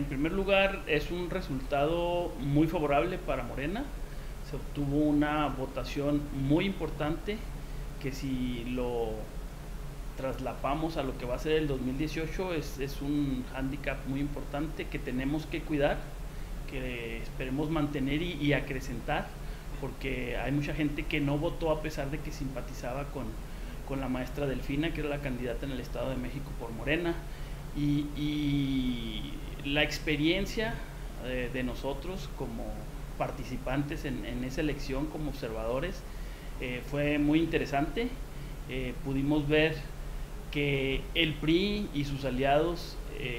En primer lugar, es un resultado muy favorable para Morena. Se obtuvo una votación muy importante que, si lo traslapamos a lo que va a ser el 2018, es un hándicap muy importante que tenemos que cuidar, que esperemos mantener y acrecentar, porque hay mucha gente que no votó a pesar de que simpatizaba con la maestra Delfina, que era la candidata en el Estado de México por Morena. Y la experiencia de nosotros como participantes en esa elección, como observadores, fue muy interesante. Pudimos ver que el PRI y sus aliados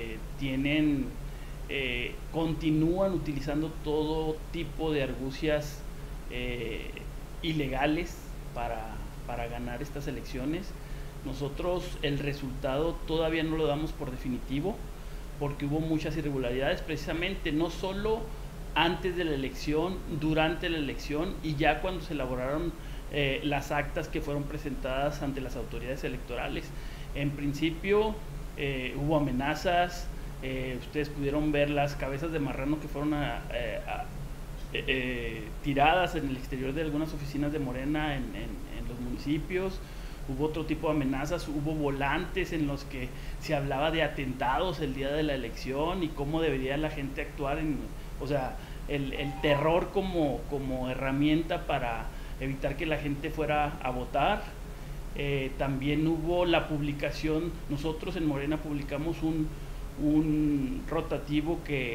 continúan utilizando todo tipo de argucias ilegales para ganar estas elecciones. Nosotros el resultado todavía no lo damos por definitivo, porque hubo muchas irregularidades, precisamente no solo antes de la elección, durante la elección y ya cuando se elaboraron las actas que fueron presentadas ante las autoridades electorales. En principio hubo amenazas, ustedes pudieron ver las cabezas de marrano que fueron tiradas en el exterior de algunas oficinas de Morena en los municipios. Hubo otro tipo de amenazas, hubo volantes en los que se hablaba de atentados el día de la elección y cómo debería la gente actuar, o sea, el terror como herramienta para evitar que la gente fuera a votar. También hubo la publicación, nosotros en Morena publicamos un rotativo que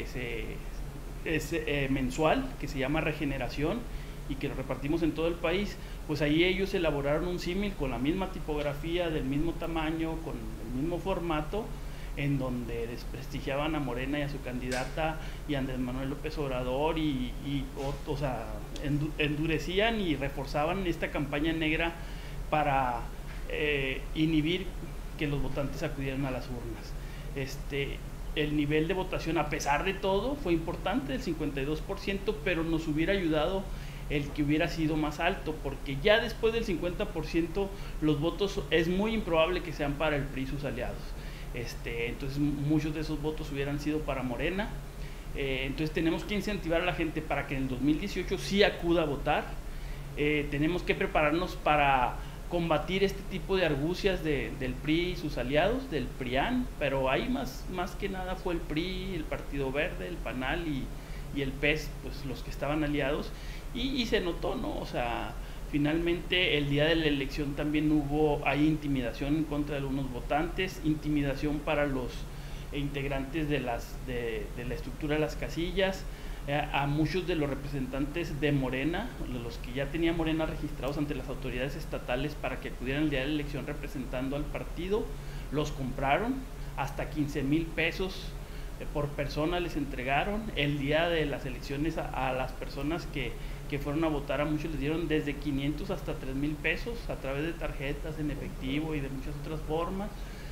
es mensual, que se llama Regeneración, y que lo repartimos en todo el país. Pues ahí ellos elaboraron un símil con la misma tipografía, del mismo tamaño, con el mismo formato, en donde desprestigiaban a Morena y a su candidata y a Andrés Manuel López Obrador o sea, endurecían y reforzaban esta campaña negra para inhibir que los votantes acudieran a las urnas. El nivel de votación, a pesar de todo, fue importante, el 52%, pero nos hubiera ayudado el que hubiera sido más alto, porque ya después del 50% los votos es muy improbable que sean para el PRI y sus aliados. Entonces muchos de esos votos hubieran sido para Morena. Entonces tenemos que incentivar a la gente para que en el 2018 sí acuda a votar. Tenemos que prepararnos para combatir este tipo de argucias del PRI y sus aliados, del PRIAN, pero ahí más que nada fue el PRI, el Partido Verde, el PANAL y el PES, pues los que estaban aliados, y se notó, ¿no? O sea, finalmente el día de la elección también hubo ahí intimidación en contra de algunos votantes, intimidación para los integrantes de la estructura de las casillas. A muchos de los representantes de Morena, los que ya tenía Morena registrados ante las autoridades estatales para que acudieran el día de la elección representando al partido, los compraron, hasta 15,000 pesos por persona les entregaron. El día de las elecciones a las personas que fueron a votar, a muchos les dieron desde 500 hasta 3,000 pesos a través de tarjetas en efectivo y de muchas otras formas.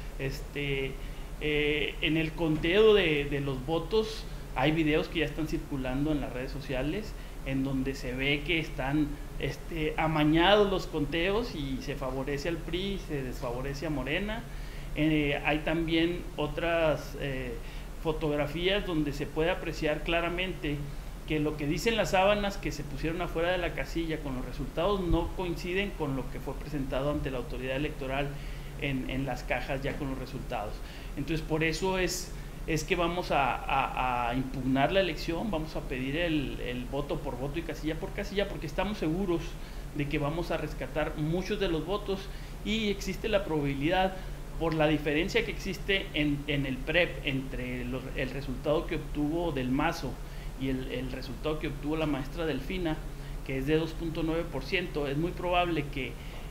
En el conteo de los votos hay videos que ya están circulando en las redes sociales en donde se ve que están amañados los conteos y se favorece al PRI y se desfavorece a Morena. Hay también otras fotografías donde se puede apreciar claramente que lo que dicen las sábanas que se pusieron afuera de la casilla con los resultados no coinciden con lo que fue presentado ante la autoridad electoral en las cajas ya con los resultados. Entonces por eso es que vamos a impugnar la elección, vamos a pedir el voto por voto y casilla por casilla, porque estamos seguros de que vamos a rescatar muchos de los votos y existe la probabilidad, por la diferencia que existe en el PREP entre el resultado que obtuvo Del Mazo y el resultado que obtuvo la maestra Delfina, que es de 2.9%, es muy probable que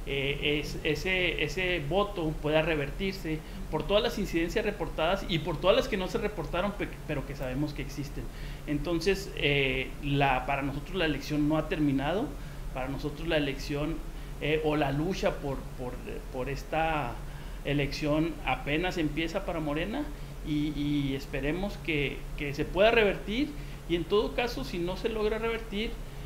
ese voto pueda revertirse por todas las incidencias reportadas y por todas las que no se reportaron pero que sabemos que existen. Entonces para nosotros la elección no ha terminado, para nosotros la elección o la lucha por esta elección apenas empieza para Morena y esperemos que se pueda revertir, y en todo caso si no se logra revertir,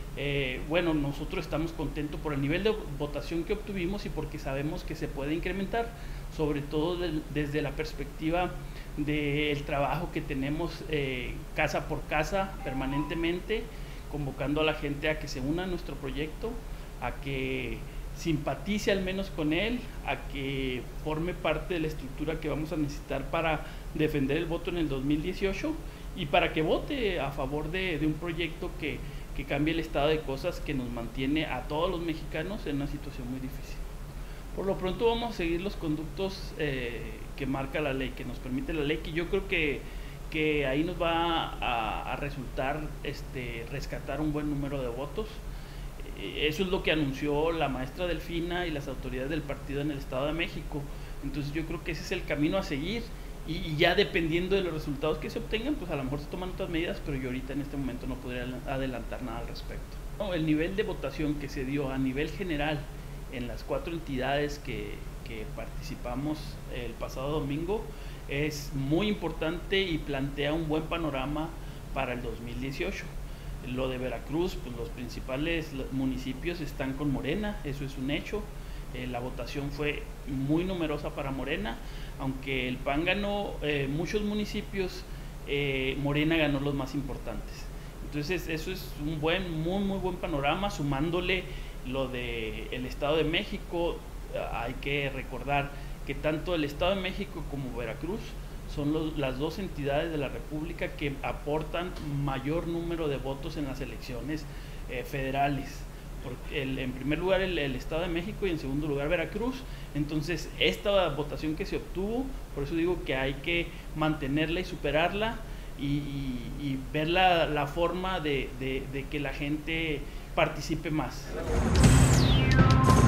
bueno, nosotros estamos contentos por el nivel de votación que obtuvimos y porque sabemos que se puede incrementar, sobre todo desde la perspectiva del trabajo que tenemos casa por casa permanentemente, convocando a la gente a que se una a nuestro proyecto, a que simpatice al menos con él, a que forme parte de la estructura que vamos a necesitar para defender el voto en el 2018 y para que vote a favor de un proyecto que cambie el estado de cosas que nos mantiene a todos los mexicanos en una situación muy difícil. Por lo pronto vamos a seguir los conductos que marca la ley, que nos permite la ley, que yo creo que ahí nos va a resultar rescatar un buen número de votos. Eso es lo que anunció la maestra Delfina y las autoridades del partido en el Estado de México. Entonces yo creo que ese es el camino a seguir y ya dependiendo de los resultados que se obtengan, pues a lo mejor se toman otras medidas, pero yo ahorita en este momento no podría adelantar nada al respecto. No, el nivel de votación que se dio a nivel general en las 4 entidades que participamos el pasado domingo es muy importante y plantea un buen panorama para el 2018. Lo de Veracruz, pues los principales municipios están con Morena, eso es un hecho. La votación fue muy numerosa para Morena, aunque el PAN ganó muchos municipios, Morena ganó los más importantes. Entonces eso es un muy buen panorama, sumándole lo del Estado de México. Hay que recordar que tanto el Estado de México como Veracruz son las dos entidades de la República que aportan mayor número de votos en las elecciones federales. En primer lugar el Estado de México y en segundo lugar Veracruz. Entonces esta votación que se obtuvo, por eso digo que hay que mantenerla y superarla y ver la forma de que la gente participe más.